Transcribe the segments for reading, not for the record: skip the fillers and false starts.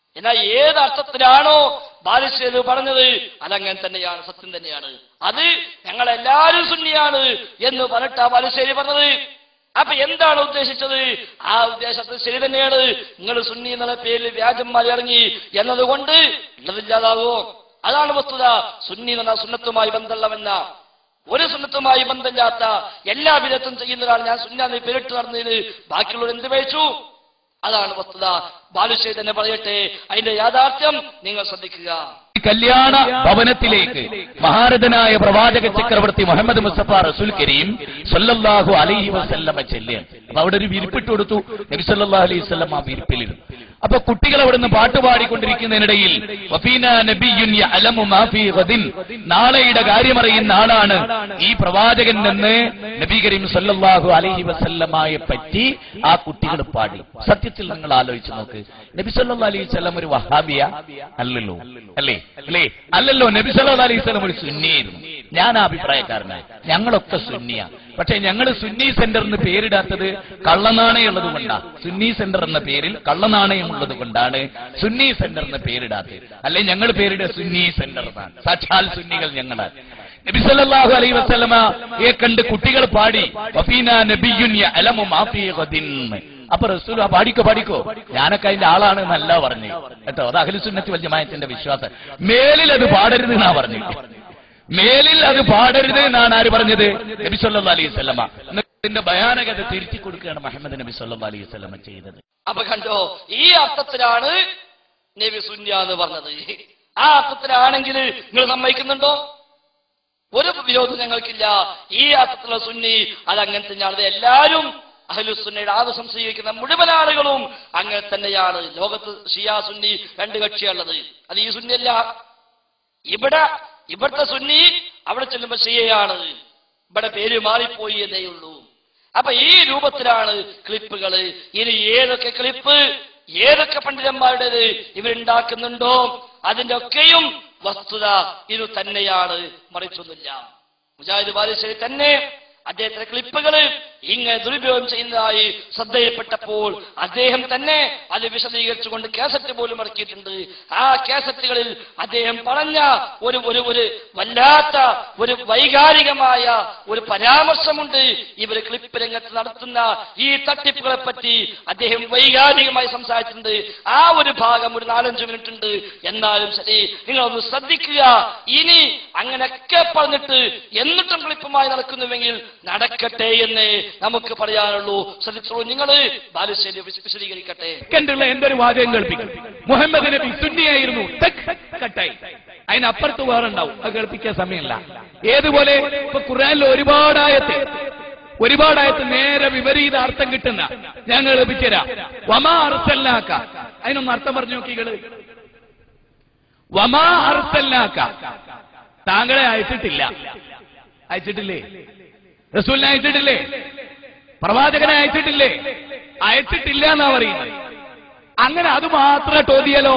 എന്നാൽ ഏത് അർത്ഥത്തിലാണോ ബാലുശ്ശേരി പറഞ്ഞത് അതങ്ങനെ തന്നെയാണ്, സത്യം തന്നെയാണ്. അത് ഞങ്ങളെല്ലാവരും സുന്നിയാണ് എന്ന് പറഞ്ഞിട്ടാ ബാലുശ്ശേരി പറഞ്ഞത്. അപ്പൊ എന്താണ് ഉദ്ദേശിച്ചത്? ആ ഉദ്ദേശത്തിൽ ശരി തന്നെയാണ്. നിങ്ങൾ സുന്നി എന്നുള്ള പേരിൽ വ്യാജന്മാർ ഇറങ്ങി എന്നതുകൊണ്ട് ഉള്ളതില്ലാതാവോ? അതാണ് വസ്തുത. സുന്നി എന്ന സുന്നത്തുമായി ബന്ധമുള്ളവെന്ന, ഒരു സുന്നത്തുമായി ബന്ധമില്ലാത്ത എല്ലാ വിധത്തും ചെയ്യുന്നതാണ് ഞാൻ സുന്നാന്ന് പേരിട്ട് നടന്നതിന് ബാക്കിയുള്ളവർ എന്ത് വെച്ചു? അതാണ് വസ്തുത. ബാലുശ്ശേരി തന്നെ പറയട്ടെ, അതിന്റെ യാഥാർത്ഥ്യം നിങ്ങൾ ശ്രദ്ധിക്കുക. കല്യാണ ഭവനത്തിലേക്ക് മഹാരഥനായ പ്രവാചക ചക്രവർത്തി മുഹമ്മദ് മുസ്തഫ റസൂൽ കരീം സല്ലല്ലാഹു അലൈഹി വസല്ലമ ചെല്ലുകയാണ്. അപ്പൊ അവിടെ ഒരു വിരിപ്പിട്ട് കൊടുത്തു. നബി സല്ലല്ലാഹു അലൈഹി വസല്ലം ആ വിരിപ്പിലിരുന്നു. അപ്പൊ കുട്ടികൾ അവിടുന്ന് പാട്ടുപാടിക്കൊണ്ടിരിക്കുന്നതിനിടയിൽ വഫീനാ നബിയ്യുൻ യഅലമു മാ ഫീ ഗദിൻ, നാളെയുടെ കാര്യമറിയുന്ന ആളാണ് ഈ പ്രവാചകൻ എന്ന് നബി കരീം സല്ലല്ലാഹു അലൈഹി വസല്ലമയെ പറ്റി ആ കുട്ടികൾ പാടി. സത്യത്തിൽ നിങ്ങൾ ആലോചിച്ച് നോക്ക്, നബി സല്ലല്ലാഹു അലൈഹി വസല്ലം ഒരു വഹാബിയ അല്ലല്ലോ, അല്ലേ? അല്ലല്ലോ. നബി സല്ലല്ലാഹു അലൈഹി വസല്ലം ഒരു സുന്നിയായിരുന്നു. ഞാൻ ആ അഭിപ്രായക്കാരനായി. ഞങ്ങളൊക്കെ സുന്നിയാ. പക്ഷെ ഞങ്ങൾ സുന്നി സെന്റർ എന്ന് പേരിടാത്തത് കള്ളനാണയമുള്ളത് കൊണ്ടാണ്. സുന്നി സെന്റർ എന്ന പേരിൽ കള്ളനാണയമുള്ളത് കൊണ്ടാണ് സുന്നി സെന്റർ എന്ന പേരിടാത്തത്. അല്ലെ ഞങ്ങൾ പേരിട സുന്നി സെന്റർ എന്നാണ്. സാക്ഷാൽ സുന്നികൾ ഞങ്ങളാണ്. നബി സല്ലല്ലാഹു അലൈഹി വസല്ലമയെ കണ്ട് കുട്ടികൾ പാടി വഫീനാ നബിയ്യുൻ യഅലമു മാ ഫീ ഗദിൻ. അപ്പൊ റസൂൽ പാടിക്കോ, ഞാനൊക്കെ അതിന്റെ ആളാണ് എന്നല്ല പറഞ്ഞു കേട്ടോ. അത് അഹ്ലു സുന്നത്തി വൽ ജമാഅത്തിന്റെ വിശ്വാസം. മേലിൽ അത് പാടരുത് എന്നാ പറഞ്ഞു. മേലിൽ അത് പാടരുത് എന്നാണ് ആര് പറഞ്ഞത്? നബി സല്ലല്ലാഹു അലൈഹി വസല്ലമ. ഇതിന്റെ ഭയാനകത തിരുത്തി കൊടുക്കുകയാണ് മുഹമ്മദ് നബി സല്ലല്ലാഹു അലൈഹി വസല്ലമ ചെയ്തത്. അപ്പൊ കണ്ടോ, ഈ അർത്ഥത്തിലാണ് നബി സുന്നി എന്ന് പറഞ്ഞത്. ആ അർത്ഥത്തിലാണെങ്കിൽ നിങ്ങൾ സമ്മതിക്കുന്നുണ്ടോ? ഒരു വിരോധം ഞങ്ങൾക്കില്ല. ഈ അർത്ഥത്തിലുള്ള സുന്നി അതങ്ങനെ തന്നെയാണ്. എല്ലാവരും അഹ്ലുസുന്നയുടെ ആദർശം സ്വീകരിക്കുന്ന മുഴുവൻ ആളുകളും അങ്ങനെ തന്നെയാണ്. ലോകത്ത് ഷിയാ സുന്നി രണ്ട് കക്ഷിയുള്ളത്. അത് ഈ സുന്നിയല്ല. ഇവിടുത്തെ സുന്നി അവിടെ ചെല്ലുമ്പോൾ ഷിയയാണ്. ഇവിടെ പേര് മാറിപ്പോയി എന്നേ ഉള്ളൂ. അപ്പൊ ഈ രൂപത്തിലാണ് ക്ലിപ്പുകള്. ഇനി ഏതൊക്കെ ക്ലിപ്പ് ഏതൊക്കെ പണ്ഡിതന്മാരുടേത് ഇവരുണ്ടാക്കുന്നുണ്ടോ അതിന്റെ ഒക്കെയും വസ്തുത ഇത് തന്നെയാണ്, മറിച്ചൊന്നുമില്ല. മുജാഹിദ് ബാലുശ്ശേരി തന്നെ അദ്ദേഹത്തിന്റെ ക്ലിപ്പുകള് ഇങ്ങനെ ദുരുപയോഗം ചെയ്യുന്നതായി ശ്രദ്ധയിൽപ്പെട്ടപ്പോൾ അദ്ദേഹം തന്നെ അത് വിശദീകരിച്ചുകൊണ്ട് കാസറ്റ് പോലും ഇറക്കിയിട്ടുണ്ട്. ആ കാസറ്റുകളിൽ അദ്ദേഹം പറഞ്ഞ ഒരു വല്ലാത്ത ഒരു വൈകാരികമായ ഒരു പരാമർശമുണ്ട്. ഇവര് ക്ലിപ്പ് രംഗത്ത് നടത്തുന്ന ഈ തട്ടിപ്പുകളെ പറ്റി അദ്ദേഹം വൈകാരികമായി സംസാരിച്ചിട്ടുണ്ട്. ആ ഒരു ഭാഗം ഒരു 4-5 മിനിറ്റ് ഉണ്ട്. എന്നാലും ശരി, നിങ്ങളൊന്ന് ശ്രദ്ധിക്കുക. ഇനി അങ്ങനെയൊക്കെ പറഞ്ഞിട്ട് എന്നിട്ടും ക്ലിപ്പുമായി നടക്കുന്നുവെങ്കിൽ നടക്കട്ടെ എന്ന് നമുക്ക് പറയാനുള്ളൂ. ശ്രദ്ധിച്ചോളൂ, നിങ്ങൾ ബാലുശ്ശേരി വിശദീകരിക്കട്ടെ. എന്തൊരു വാചകം കേൾപ്പിക്കും. മുഹമ്മദ് നബി സുന്നിയായിരുന്നു, കട്ടായി. അതിനപ്പുറത്ത് വേറെ ഉണ്ടാവും. അത് കേൾപ്പിക്കാൻ സമയമില്ല. ഏതുപോലെ ഇപ്പൊ ഖുർആനിൽ ഒരുപാടായത്ത് നേരെ വിപരീത അർത്ഥം കിട്ടുന്ന ഞാൻ കേൾപ്പിച്ചുതരാം. വമാ അർസൽനാക, അതിനൊന്ന് അർത്ഥം പറഞ്ഞു നോക്കികള്. വമാ അർസൽനാക, താങ്കളെ അയച്ചിട്ടില്ലേ? റസൂലിനെ അയച്ചിട്ടില്ലേ? പ്രവാചകനെ അയച്ചിട്ടില്ല എന്നാ പറയുന്നത്. അങ്ങനെ അത് മാത്രം തോന്നിയാലോ?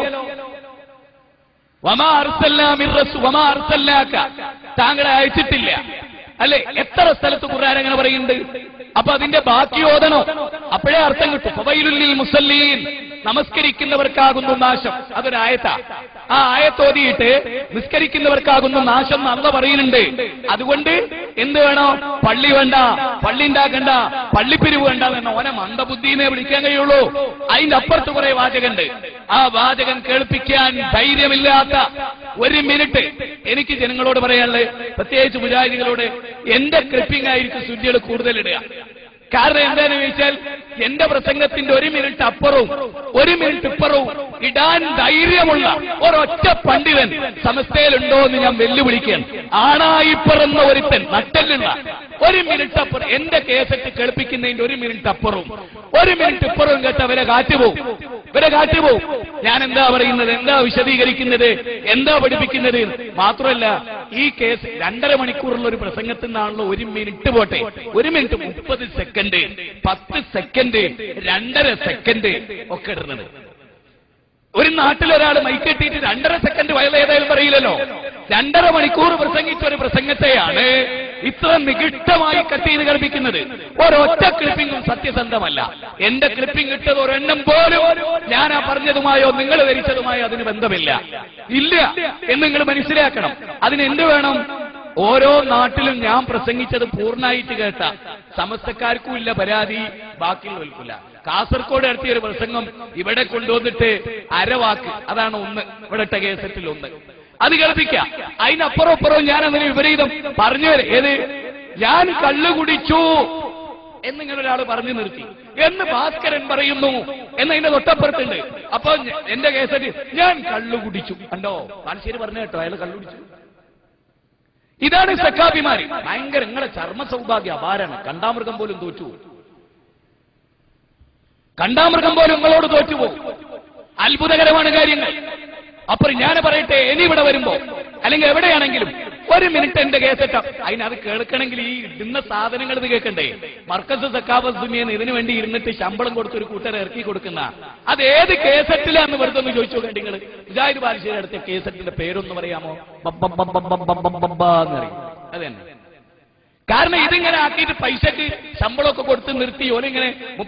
വമാ അർസൽനാക, താങ്കളെ അയച്ചിട്ടില്ല അല്ലെ? എത്ര സ്ഥലത്ത് ഖുർആൻ അങ്ങനെ പറയുന്നുണ്ട്. അപ്പൊ അതിന്റെ ബാക്കി ഓതണോ? അപ്പോഴേ അർത്ഥം കിട്ടും. ഫവൈലുൽ ലിൽ മുസല്ലീൻ, നമസ്കരിക്കുന്നവർക്കാകുന്നു നാശം. അതൊരായത്താ. ആ ആയത്തോതിയിട്ട് നിസ്കരിക്കുന്നവർക്കാകുന്നു നാശം എന്ന് അല്ലാഹു പറയുന്നുണ്ട്. അതുകൊണ്ട് എന്ത് വേണോ? പള്ളി വേണ്ട, പള്ളി ഉണ്ടാക്കണ്ട, പള്ളിപ്പിരിവ് വേണ്ട എന്ന ഓനെ മന്ദബുദ്ധിനെ വിളിക്കാൻ കഴിയുള്ളൂ. അതിന്റെ അപ്പുറത്ത് കുറെ വാചകമുണ്ട്. ആ വാചകം കേൾപ്പിക്കാൻ ധൈര്യമില്ലാത്ത ഒരു മിനിറ്റ് എനിക്ക് ജനങ്ങളോട് പറയാനുള്ളത്, പ്രത്യേകിച്ച് മുജാഹിദികളോട്, എന്റെ ക്ലിപ്പിംഗ് ആയിരിക്കും സുന്നികൾ കൂടുതൽ ഇടുക. കാരണം എന്താണെന്ന് ചോദിച്ചാൽ എന്റെ പ്രസംഗത്തിന്റെ 1 മിനിറ്റ് അപ്പുറവും 1 മിനിറ്റ് ഇപ്പുറവും ഇടാൻ ധൈര്യമുള്ള ഒരൊറ്റ പണ്ഡിതൻ സമസ്തയിലുണ്ടോ എന്ന് ഞാൻ വെല്ലുവിളിക്കുകയാണ്. ആണായി പിറന്ന ഒരുത്തൻ, നട്ടലുള്ള 1 മിനിറ്റ് അപ്പുറം എന്റെ കേസറ്റ് കേൾപ്പിക്കുന്നതിന്റെ 1 മിനിറ്റ് അപ്പുറവും 1 മിനിറ്റ് ഇപ്പുറവും കേട്ട ഇവരെ കാറ്റുപോകും. ഞാൻ എന്താ പറയുന്നത്, എന്താ വിശദീകരിക്കുന്നത്, എന്താ പഠിപ്പിക്കുന്നത്? മാത്രമല്ല ഈ കേസ് 2.5 മണിക്കൂറുള്ള ഒരു പ്രസംഗത്തിൽ നിന്നാണല്ലോ 1 മിനിറ്റ് പോട്ടെ, 1 മിനിറ്റ് 30 സെക്കൻഡ്, 10 സെക്കൻഡ്, 2.5 സെക്കൻഡ് ഒക്കെ ഇടുന്നത്. ഒരു നാട്ടിലൊരാൾ മൈക്കെട്ടിയിട്ട് 2.5 സെക്കൻഡ് വയലേതായാലും പറയില്ലല്ലോ. 2.5 മണിക്കൂർ പ്രസംഗിച്ച ഒരു പ്രസംഗത്തെയാണ് ഇത്ര നികിഷ്ടമായി കട്ട് ചെയ്ത് കളിപ്പിക്കുന്നത്? ഒരൊറ്റ ക്ലിപ്പിംഗും സത്യസന്ധമല്ല. എന്റെ ക്ലിപ്പിംഗ് ഇട്ടത് ഒരെണ്ണം പോലും ഞാൻ ആ പറഞ്ഞതുമായോ നിങ്ങൾ ധരിച്ചതുമായോ അതിന് ബന്ധമില്ല, ഇല്ല എന്ന് നിങ്ങൾ മനസ്സിലാക്കണം. അതിന് എന്ത് വേണം? ഓരോ നാട്ടിലും ഞാൻ പ്രസംഗിച്ചത് പൂർണ്ണമായിട്ട് കേട്ട സമസ്തക്കാർക്കും ഇല്ല പരാതി, ബാക്കിയുള്ളവർക്കില്ല. കാസർഗോഡ് നടത്തിയ ഒരു പ്രസംഗം ഇവിടെ കൊണ്ടുവന്നിട്ട് അരവാക്ക്, അതാണ് ഒന്ന് ഇവിടെ ഇട്ട കേസറ്റിൽ ഒന്ന്, അത് കേൾപ്പിക്കാം. അതിനപ്പുറം ഞാൻ അതിന് വിപരീതം പറഞ്ഞു വരെ. ഏത്? ഞാൻ കള്ളു കുടിച്ചു എന്നിങ്ങനെ ഒരാൾ പറഞ്ഞു നിർത്തി എന്ന് ഭാസ്കരൻ പറയുന്നു എന്നതിന്റെ തൊട്ടപ്പുറത്തുണ്ട്. അപ്പൊ എന്റെ കേസറ്റ് ഞാൻ കള്ളു കുടിച്ചു കണ്ടോ, ബാലുശ്ശേരി പറഞ്ഞു കേട്ടോ അയാൾ കള്ളു കുടിച്ചു. ഇതാണ് സക്കാബിമാര്. ഭയങ്കര നിങ്ങളെ ചർമ്മ സൗഭാഗ്യ അപാരാണ്. കണ്ടാമൃഗം പോലും തോറ്റുപോകും, കണ്ടാമൃഗം പോലും നിങ്ങളോട് തോറ്റുപോകും. അത്ഭുതകരമാണ് കാര്യങ്ങൾ. അപ്പോൾ ഞാൻ പറയട്ടെ, ഇനി ഇവിടെ വരുമ്പോ അല്ലെങ്കിൽ എവിടെയാണെങ്കിലും ഒരു മിനിറ്റ് എന്റെ കേസറ്റ, അതിനത് കേൾക്കണമെങ്കിൽ ഈ ഇടുന്ന സാധനങ്ങൾ ഇത് കേൾക്കണ്ടേ? മർക്കസ് സക്കാബ് സുമിയെന്ന് ഇതിനു വേണ്ടി ഇരുന്നിട്ട് ശമ്പളം കൊടുത്ത് ഒരു കൂട്ടരെ ഇറക്കി കൊടുക്കുന്ന അത് ഏത് കേസറ്റിലാന്ന് വെറുതെ ഒന്ന് ചോദിച്ചു നോക്കേണ്ടി നിങ്ങൾ. മുജാഹിദ് ബാലുശ്ശേരി അടുത്ത കേസറ്റിന്റെ പേരൊന്ന് പറയാമോ? എന്നറിയും. അത് തന്നെ. കാരണം ഇതിങ്ങനെ ആക്കിയിട്ട് പൈസക്ക് ശമ്പളമൊക്കെ കൊടുത്ത് നിർത്തി ഓലിങ്ങനെ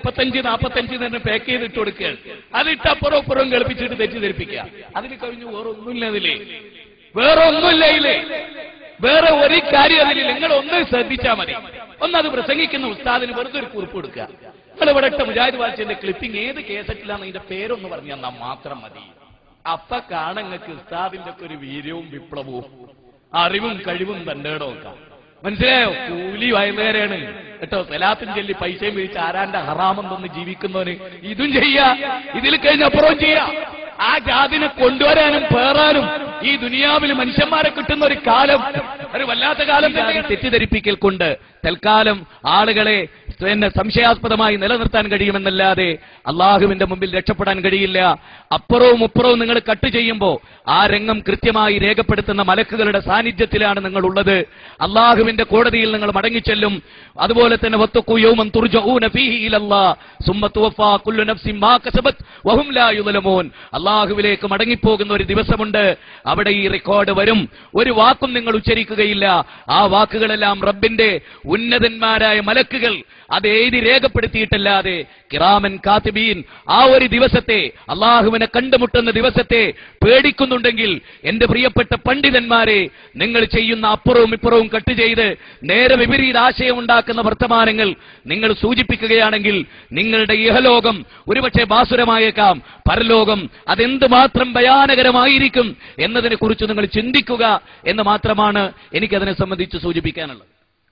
35-45 തന്നെ പാക്ക് ചെയ്തിട്ട് കൊടുക്കുകയാണ്. അതിട്ട് അപ്പുറവും കളിപ്പിച്ചിട്ട് തെറ്റിദ്ധരിപ്പിക്കുക. അതിന് കഴിഞ്ഞു വേറെ ഒന്നുമില്ല അതിലേ, വേറെ ഒന്നുമില്ല ഇതിലേ, വേറെ ഒരു കാര്യം അതിലില്ല. നിങ്ങൾ ഒന്ന് ശ്രദ്ധിച്ചാൽ മതി. ഒന്നത് പ്രസംഗിക്കുന്ന ഉസ്താദിന് വെറുതെ ഒരു കുറിപ്പ് കൊടുക്കുക. നിങ്ങൾ ഇവിടെ ഇട്ട മുജാഹിദ് ബാലുശ്ശേരിന്റെ ക്ലിപ്പിംഗ് ഏത് കേസറ്റിലാണെന്ന് ഇതിന്റെ പേരൊന്ന് പറഞ്ഞു തന്നാൽ മാത്രം മതി. അപ്പൊ കാണങ്ങൾക്ക് ഉസ്താദിന്റെ ഒക്കെ ഒരു വീര്യവും വിപ്ലവവും അറിവും കഴിവും തന്നേടോ നോക്കാം. മനസ്സിലായോ? കൂലി വയലുകാരാണ് കേട്ടോ. സലാത്തും ചൊല്ലി പൈസയും വീഴ്ച ആരാന്റെ ഹറാമെന്നൊന്ന് ജീവിക്കുന്നവന് ഇതും ചെയ്യാ, ഇതിൽ കഴിഞ്ഞപ്പുറവും ചെയ്യാ. ആ ജാതിനെ കൊണ്ടുവരാനും പേറാനും ഈ ദുനിയാവിൽ മനുഷ്യന്മാരെ കിട്ടുന്ന ഒരു കാലം, ഒരു വല്ലാത്ത കാലം. തെറ്റിദ്ധരിപ്പിക്കൽ കൊണ്ട് തൽക്കാലം ആളുകളെ സംശയാസ്പദമായി നിലനിർത്താൻ കഴിയുമെന്നല്ലാതെ അള്ളാഹുവിന്റെ മുമ്പിൽ രക്ഷപ്പെടാൻ കഴിയില്ല. അപ്പുറവും ഇപ്പുറവും നിങ്ങൾ കട്ട് ചെയ്യുമ്പോൾ ആ രംഗം കൃത്യമായി രേഖപ്പെടുത്തുന്ന മലക്കുകളുടെ സാന്നിധ്യത്തിലാണ് നിങ്ങൾ ഉള്ളത്. അള്ളാഹുവിന്റെ കോടതിയിൽ നിങ്ങൾ മടങ്ങിച്ചെല്ലും. അതുപോലെ തന്നെ വത്തഖൂ യൗമൻ തുർജഊന ഫീഹി ഇലല്ലാഹ് സുമ്മ തുവഫാ കുല്ലു നഫ്സിൻ മാ കസബത് വഹും ലാ യുദ്ലമൂൻ. അള്ളാഹുവിലേക്ക് മടങ്ങിപ്പോകുന്ന ഒരു ദിവസമുണ്ട്. അവിടെ ഈ റെക്കോർഡ് വരും. ഒരു വാക്കും നിങ്ങൾ ഉച്ചരിക്കുകയില്ല. ആ വാക്കുകളെല്ലാം റബ്ബിന്റെ ഉന്നതന്മാരായ മലക്കുകൾ അത് എഴുതി രേഖപ്പെടുത്തിയിട്ടല്ലാതെ കിറാമൻ കാത്തിബീൻ ആ ഒരു ദിവസത്തെ, അള്ളാഹുവിനെ കണ്ടുമുട്ടുന്ന ദിവസത്തെ പേടിക്കുന്നുണ്ടെങ്കിൽ എന്റെ പ്രിയപ്പെട്ട പണ്ഡിതന്മാരെ, നിങ്ങൾ ചെയ്യുന്ന അപ്പുറവും ഇപ്പുറവും കട്ട് ചെയ്ത് നേരെ വിപരീത ആശയം ഉണ്ടാക്കുന്ന വർത്തമാനങ്ങൾ നിങ്ങൾ സൂചിപ്പിക്കുകയാണെങ്കിൽ നിങ്ങളുടെ ഇഹലോകം ഒരുപക്ഷെ ബാസുരമായേക്കാം, പരലോകം അതെന്തുമാത്രം ഭയാനകരമായിരിക്കും എന്നതിനെ കുറിച്ച് നിങ്ങൾ ചിന്തിക്കുക എന്ന് മാത്രമാണ് എനിക്കതിനെ സംബന്ധിച്ച് സൂചിപ്പിക്കാനുള്ളത്.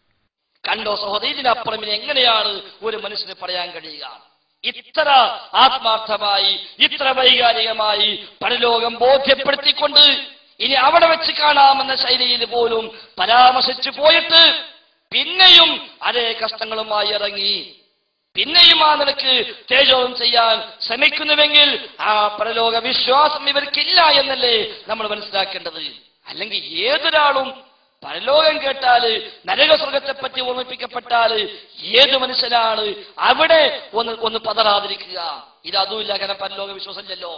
കണ്ടോ സഹോദരി, ഇതിനപ്പുറം എങ്ങനെയാണ് ഒരു മനുഷ്യന് പറയാൻ കഴിയുക? ഇത്ര ആത്മാർത്ഥമായി, ഇത്ര വൈകാരികമായി പരലോകം ബോധ്യപ്പെടുത്തിക്കൊണ്ട് ഇനി അവിടെ വെച്ച് കാണാമെന്ന ശൈലിയിൽ പോലും പരാമർശിച്ചു പോയിട്ട് പിന്നെയും അതേ കഷ്ടങ്ങളുമായി ഇറങ്ങി പിന്നെയും ആ നിലക്ക് തേജോധം ചെയ്യാൻ ശ്രമിക്കുന്നുവെങ്കിൽ ആ പരലോക വിശ്വാസം ഇവർക്കില്ല എന്നല്ലേ നമ്മൾ മനസ്സിലാക്കേണ്ടത്. അല്ലെങ്കിൽ ഏതൊരാളും പരലോകം കേട്ടാല് നരകസ്വർഗത്തെ പറ്റി ഓർമ്മിപ്പിക്കപ്പെട്ടാല് ഏത് മനുഷ്യനാണ് അവിടെ ഒന്ന് പതറാതിരിക്കുക? ഇത് അതുമില്ല. കാരണം പരലോക വിശ്വാസമില്ലല്ലോ.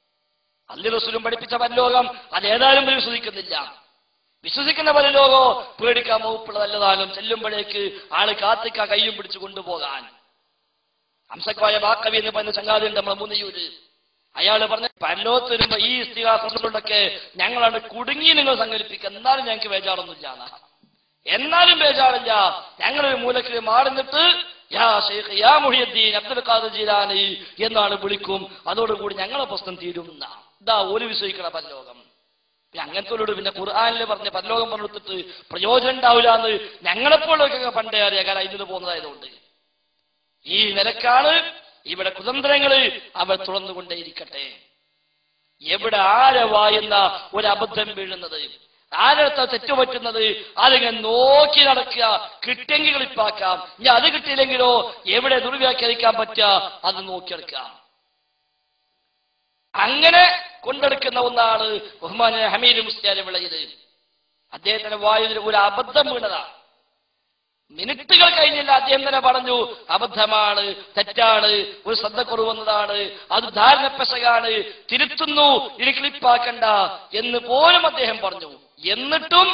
അള്ളി റസൂലും പഠിപ്പിച്ച പരലോകം അതേതായാലും വിശ്വസിക്കുന്നില്ല. വിശ്വസിക്കുന്ന പരലോകോ പേടിക്കാൻ വകുപ്പുള്ളതല്ലതാനും ചെല്ലുമ്പോഴേക്ക് ആള് കാത്തിക്ക കയ്യും പിടിച്ചു കൊണ്ടുപോകാൻ. ഹംസക്കായ ബാക്കവി എന്ന് പറയുന്ന ചങ്ങാതിയുണ്ട് നമ്മളെ മൂന്നിയൂര്. അയാള് പറഞ്ഞ പരലോകത്ത് വരുമ്പോ ഈ ഇസ്തിഹാസങ്ങളൊക്കെ ഞങ്ങളാണ് കുടുങ്ങി നിങ്ങൾ സങ്കല്പിക്കുക, എന്നാലും ഞങ്ങൾക്ക് ബേജാറൊന്നുമില്ല. എന്നാലും ബേജാറില്ല, ഞങ്ങളൊരു മൂലക്കിൽ മാറുന്നിട്ട് യാ ശൈഖ് യാ മുഹിയുദ്ദീൻ അബ്ദുൽ ഖാദിർ ജീലാനി എന്നാണ് വിളിക്കും. അതോടുകൂടി ഞങ്ങളെ പ്രശ്നം തീരും. ഇതാ ഒരു വിശ്വസിക്കണ പരലോകം. അങ്ങനത്തോട് പിന്നെ ഖുർആനിൽ പറഞ്ഞ പരലോകം പറഞ്ഞെടുത്തിട്ട് പ്രയോജനം ഉണ്ടാവില്ല എന്ന് ഞങ്ങളെപ്പോഴൊക്കെ പണ്ടേ അറിയാം. കാരണം ഇതിന് പോകുന്നതായതുകൊണ്ട് ഈ നിലക്കാണ് ഇവിടെ കുതന്ത്രങ്ങള് അവർ തുറന്നുകൊണ്ടേയിരിക്കട്ടെ. എവിടെ ആരെ വായുന്ന ഒരു അബദ്ധം വീഴുന്നത്, ആരടുത്ത തെറ്റുപറ്റുന്നത് അതിങ്ങനെ നോക്കി നടക്കുക. കിട്ടിയെങ്കിൽ കളിപ്പാക്കാം, ഇനി അത് കിട്ടിയില്ലെങ്കിലോ എവിടെ ദുർവ്യാഖ്യാനിക്കാൻ പറ്റുക അത് നോക്കിയെടുക്കാം. അങ്ങനെ കൊണ്ടെടുക്കുന്ന ഒന്നാണ് ബഹുമാനായ ഹമീദ് മുസ്ലിയാർ വിളയത്. അദ്ദേഹത്തിന്റെ വായുവിൽ ഒരു അബദ്ധം വീണതാണ്. മിനിറ്റുകൾ കഴിഞ്ഞില്ല, അദ്ദേഹം തന്നെ പറഞ്ഞു അബദ്ധമാണ്, തെറ്റാണ്, ഒരു ശ്രദ്ധക്കുറവെന്നതാണ്, അത് ധാരണപ്പെശകാണ്, തിരുത്തുന്നു, ഇനി ക്ലിപ്പാക്കണ്ട എന്ന് പോലും അദ്ദേഹം പറഞ്ഞു. എന്നിട്ടും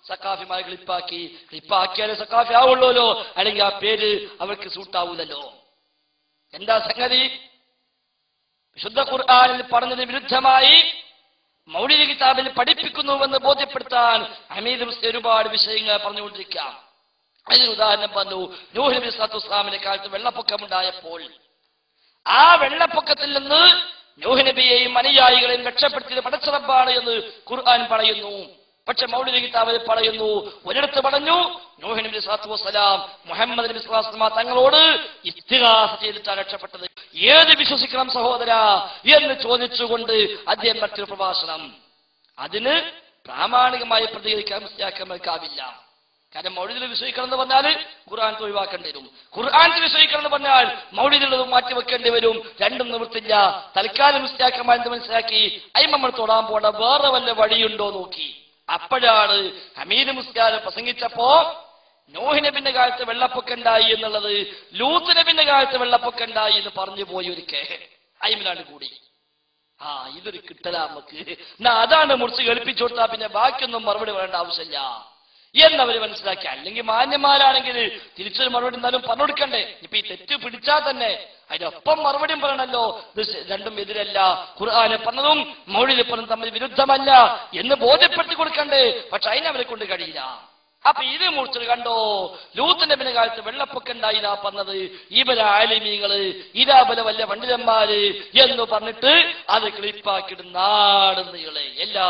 സക്കാഫിമാരെ ക്ലിപ്പാക്കിയാലേ സക്കാഫി ആവുള്ളൂല്ലോ, അല്ലെങ്കിൽ ആ പേര് അവർക്ക് സൂട്ടാവൂലല്ലോ. എന്താ സംഗതി? വിശുദ്ധ ഖുർആനിൽ പറഞ്ഞതിന് വിരുദ്ധമായി മൗലിദ് കിതാബിൽ പഠിപ്പിക്കുന്നുവെന്ന് ബോധ്യപ്പെടുത്താൻ ഹമീദ് മുസ്ലിം ഒരുപാട് വിഷയങ്ങൾ പറഞ്ഞുകൊണ്ടിരിക്കാം. അതിന് ഉദാഹരണം പറഞ്ഞു, നൂഹ് നബി സ്വല്ലല്ലാഹു അലൈഹി വസല്ലമയുടെ കാലത്ത് വെള്ളപ്പൊക്കമുണ്ടായപ്പോൾ ആ വെള്ളപ്പൊക്കത്തിൽ നിന്ന് നൂഹ് നബിയെയും അനുയായികളെയും രക്ഷപ്പെടുത്തിയത് പടച്ച റബ്ബാണ് എന്ന് ഖുർആൻ പറയുന്നു. പക്ഷെ മൗലിദ് കിതാബിൽ പറയുന്നു, ഒരിടത്ത് പറഞ്ഞു നൂഹ് നബി സ്വല്ലല്ലാഹു അലൈഹി വസല്ലം മുഹമ്മദ് നബി സ്വല്ലല്ലാഹു അലൈഹി വസല്ലം തങ്ങളോട് ഇസ്തിഗാസ ചെയ്തിട്ടാണ് രക്ഷപ്പെട്ടത്. ഏത് വിശ്വസിക്കണം സഹോദരാ എന്ന് ചോദിച്ചുകൊണ്ട് അദ്ദേഹം നടത്തിയ പ്രഭാഷണം, അതിന് പ്രാമാണികമായി പ്രതികരിക്കാൻ മുസ്ലിയാക്കന്മാർക്കാവില്ല. കാരണം മൗലിദിൽ വിശ്വസിക്കണം എന്ന് പറഞ്ഞാൽ ഖുർആൻ ഒഴിവാക്കേണ്ടി വരും, ഖുർആനിൽ വിശ്വസിക്കണം എന്ന് പറഞ്ഞാൽ മൗലിദിലുള്ളത് മാറ്റിവെക്കേണ്ടി വരും. രണ്ടും നിവൃത്തില്ല. തൽക്കാലം മുസ്ലിയാക്കന്മാരെന്ന് മനസ്സിലാക്കി അയിമമ്മൾ തൊടാൻ പോണ വേറെ വല്ല വഴിയുണ്ടോ നോക്കി. അപ്പോഴാണ് ഹമീദ് മുസ്ലിയാർ പ്രസംഗിച്ചപ്പോ നൂഹ് നബിന്റെ കാലത്ത് വെള്ളപ്പൊക്കം ഉണ്ടായി എന്നുള്ളത് ലൂത്ത് നബിന്റെ കാലത്ത് വെള്ളപ്പൊക്കം ഉണ്ടായി എന്ന് പറഞ്ഞു പോയി ഒരിക്കൽ അയിമിലാണ് കൂടി. ഇതൊരു കിട്ടല നമുക്ക്, അതാണ് മുറിച്ച് കേൾപ്പിച്ചു കൊടുത്താൽ പിന്നെ ബാക്കിയൊന്നും മറുപടി പറയേണ്ട ആവശ്യമില്ല എന്നവര് മനസ്സിലാക്കി. അല്ലെങ്കിൽ മാന്യന്മാരാണെങ്കിൽ തിരിച്ചൊരു മറുപടി എന്തായാലും പറഞ്ഞു കൊടുക്കണ്ടേ. ഇപ്പൊ ഈ തെറ്റ് പിടിച്ചാൽ തന്നെ അതിനൊപ്പം മറുപടിയും പറയണല്ലോ. ഇത് രണ്ടും എതിരല്ല, ഖുർആന് പറഞ്ഞതും മൗലിദ് പറഞ്ഞതും തമ്മിൽ വിരുദ്ധമല്ല എന്ന് ബോധ്യപ്പെടുത്തി കൊടുക്കണ്ടേ. പക്ഷെ അതിനവരെ കൊണ്ട് കഴിയില്ല. അപ്പൊ ഇത് മുറിച്ചത് കണ്ടോ, ലൂത്ത് നബിയുടെ കാലത്ത് വെള്ളപ്പൊക്കം ഉണ്ടായിനാ പറഞ്ഞത് ഇവരെ ആലിമീങ്ങള്, ഇതാപല വല്ല പണ്ഡിതന്മാര് എന്ന് പറഞ്ഞിട്ട് അത് ക്ലിപ്പാക്കിയിട്ട് നാടുന്നീളെ എല്ലാ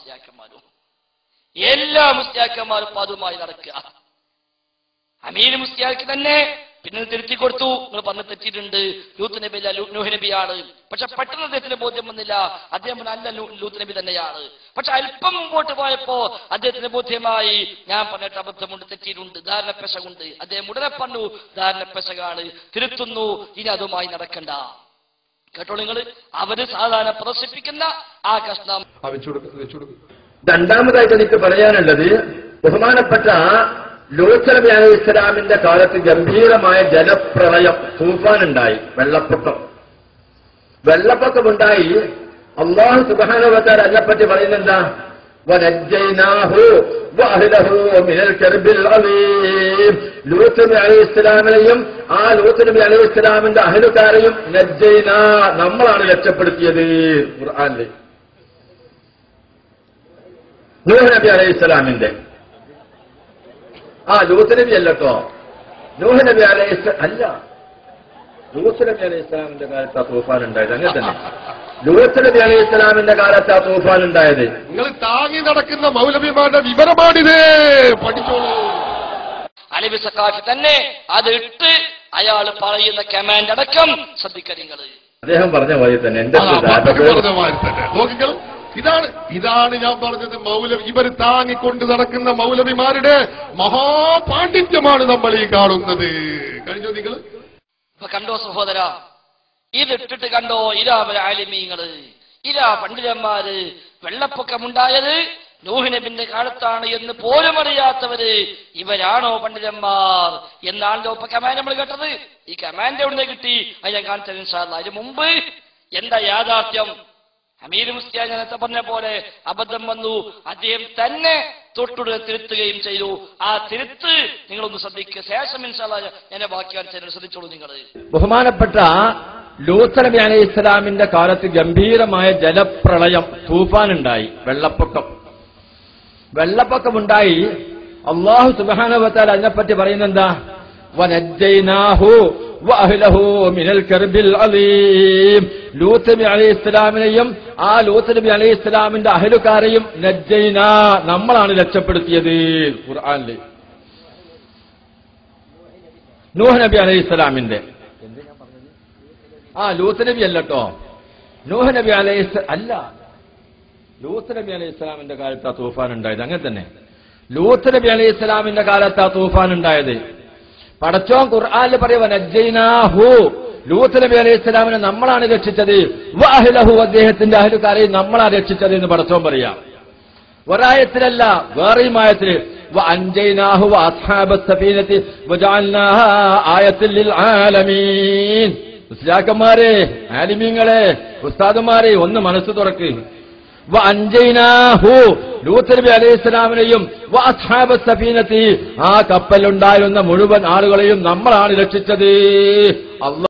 മുസ്ലിയാക്കന്മാരും അതുമായി നടക്കുക. അമീർ മുസ്ലിയാർക്ക് തന്നെ പിന്നെ തിരുത്തി കൊടുത്തു, നിങ്ങൾ പറഞ്ഞ് തെറ്റിയിട്ടുണ്ട്, ലൂത്ത് നബി അല്ല നൂഹ് നബിയാണ്. പക്ഷെ പെട്ടെന്ന് അദ്ദേഹത്തിന് ബോധ്യം വന്നില്ല, അദ്ദേഹം അല്ല ലൂത്ത് നബി തന്നെയാണ്. പക്ഷെ അല്പം മുമ്പോട്ട് പോയപ്പോ അദ്ദേഹത്തിന് ബോധ്യമായി, ഞാൻ പറഞ്ഞിട്ട് അബദ്ധമുണ്ട്, തെറ്റിയിട്ടുണ്ട്, ധാരണപ്പെശകുണ്ട്. അദ്ദേഹം ഉടനെ പറഞ്ഞു ധാരണപ്പെശകാണ്, തിരുത്തുന്നു, ഇനി അതുമായി നടക്കണ്ട. കേട്ടോ നിങ്ങൾ, അവര് സാധാരണ പ്രദർശിപ്പിക്കുന്ന ആ കഷ്ണം. രണ്ടാമതായിട്ട് എനിക്ക് പറയാനുള്ളത്, ബഹുമാനപ്പെട്ട ലൂത്ത് നബി അലൈഹി ഇസ്ലാമിന്റെ കാലത്ത് ഗംഭീരമായ ജലപ്രളയം, തൂഫാനുണ്ടായി, വെള്ളപ്പൊക്കമുണ്ടായി. അല്ലാഹു സുബ്ഹാനഹു വ തആല അതിനെപ്പറ്റി പറയുന്നെന്താ, വനജ്ജൈനാഹു വഅഹ്ലഹു മിനൽ കർബിൽ അലീം. ലൂത്ത് നബി അലൈഹി ഇസ്ലാമിനെയും ആ ലൂത്ത് നബി അലൈഹി ഇസ്ലാമിന്റെ അഹ്ലുകാരെയും നജ്ജൈനാ, നമ്മളാണ് രക്ഷപ്പെടുത്തിയത്. ഖുർആനിൽ നൂഹ് നബി അലൈഹി ഇസ്ലാമിന്റെ, ലൂത്ത് നബി അല്ലട്ടോ, നൂഹ് നബി അലൈഹി അല്ല, ലൂത്ത് നബി അലൈഹി ഇസ്ലാമിന്റെ കാലത്ത് ആ തൂഫാൻ ഉണ്ടായത്. അങ്ങനെ തന്നെ ലൂത്ത് നബി അലൈഹി ഇസ്ലാമിന്റെ കാലത്ത് ആ തൂഫാൻ ഉണ്ടായത്. നിങ്ങൾ താങ്ങി നടക്കുന്ന മൗലവിമാരുടെ വിവരമാണിത്, പഠിച്ചോളൂ. അലവി സക്കാഫി തന്നെ അത് ഇട്ട് അയാൾ പറയുന്ന കമാൻഡ് അടക്കം ശ്രദ്ധിക്കുക നിങ്ങൾ. അദ്ദേഹം പറഞ്ഞ പോലെ തന്നെ നോക്കിക്കൾ, ഇതാണ് ഞാൻ പറഞ്ഞത്. ഇവർ താങ്ങിക്കൊണ്ട് നടക്കുന്ന മൗലവിമാരുടെ മഹാപാണ്ഡിത്യമാണ് നമ്മൾ ഈ കാണുന്നത്. കഴിഞ്ഞോ നിങ്ങൾ? ഇപ്പൊ കണ്ടോ സഹോദര, ഇതിട്ടിട്ട് കണ്ടോ, ഇതാ ആലിമീങ്ങള്, ഇതാ പണ്ഡിതന്മാര്. വെള്ളപ്പൊക്കമുണ്ടായത് നൂഹ് നബിന്റെ കാലത്താണ് എന്ന് പോലും അറിയാത്തവര് ഇവരാണോ പണ്ഡിതന്മാർ എന്നാണല്ലോ ഇപ്പൊ കമാൻഡ് നമ്മൾ കേട്ടത്. ഈ കമാൻഡ് എവിടെ കിട്ടി അത് ഞാൻ കാണിച്ചത് ഇൻഷാ അല്ലാഹ്. അതിന് മുമ്പ് എന്താ യാഥാർത്ഥ്യം? അമീർ മുസ്ലിയാർ നേരത്തെ പറഞ്ഞ പോലെ അബദ്ധം വന്നു, അദ്ദേഹം തന്നെ തൊട്ടുടനെ തിരുത്തുകയും ചെയ്തു. ആ തിരുത്ത് നിങ്ങളൊന്ന് ശ്രദ്ധിക്കുക. ശേഷം ഇൻഷാ അല്ലാഹ് ഞാൻ ബാക്കിയാണ് ശ്രദ്ധിച്ചോളൂ നിങ്ങൾ. ബഹുമാനപ്പെട്ട ലൂത്ത് നബി അലൈഹി ഇസ്ലാമിന്റെ കാലത്ത് ഗംഭീരമായ ജലപ്രളയം, തൂഫാനുണ്ടായി, വെള്ളപ്പൊക്കമുണ്ടായി. അല്ലാഹു സുബ്ഹാനഹു വ തആല അതിനെപ്പറ്റി പറയുന്നെന്താ, വനജ്ജൈനാഹു വഅഹ്ലഹു മിനൽ കർബിൽ അലീം. ലൂത്ത് നബി അലൈഹി ഇസ്ലാമിനെയും ആ ലൂത്ത് നബി അലൈഹി ഇസ്ലാമിന്റെ അഹ്ലുകാരെയും നജ്ജൈനാ, നമ്മളാണ് രക്ഷപ്പെടുത്തിയത്. ഖുർആനിൽ നൂഹ് നബി അലൈഹി ഇസ്ലാമിന്റെ, ലൂത്ത് നബി അല്ലട്ടോ, നൂഹ് നബി അലൈഹി അല്ല, ലൂത്ത് നബി അലൈഹി ഇസ്ലാമിന്റെ കാലത്ത് ആ തൂഫാൻ ഉണ്ടായത്. അങ്ങനെ തന്നെ ലൂത്ത് നബി അലൈഹി ഇസ്ലാമിന്റെ കാലത്ത് ആ തൂഫാൻ ഉണ്ടായത്. പടച്ചോൻ ഖുർആനിൽ പറയുക നജ്ജൈനാഹു, ലൂത്ത് നബി അലൈഹി ഇസ്ലാമിനെ നമ്മളാണ് രക്ഷിച്ചത്, വഅഹ്ലഹു, അദ്ദേഹത്തിന്റെ അഹ്ലുകാരെയും നമ്മളാണ് രക്ഷിച്ചത് എന്ന് പടച്ചോൻ പറയാം. ഒരായത്തിലല്ല, വേറെയും ആയത്തില് വഅൻജൈനാഹു വഅസ്ഹാബസ് സഫീനതി വജഅൽനാഹാ ആയത്തൻ ലിൽ ആലമീൻ. മുസ്ലിയാക്കന്മാരെ, ആലിമീങ്ങളെ, ഉസ്താദുമാരെ ഒന്ന് മനസ്സ് തുറക്ക്. വഅൻജൈനാഹു, ലൂത്ത് നബി അലൈഹി ഇസ്ലാമിനെയും വഅസ്ഹാബ സഫീനത്തി ആ കപ്പലുണ്ടായിരുന്ന മുഴുവൻ ആളുകളെയും നമ്മളാണ് രക്ഷിച്ചത്.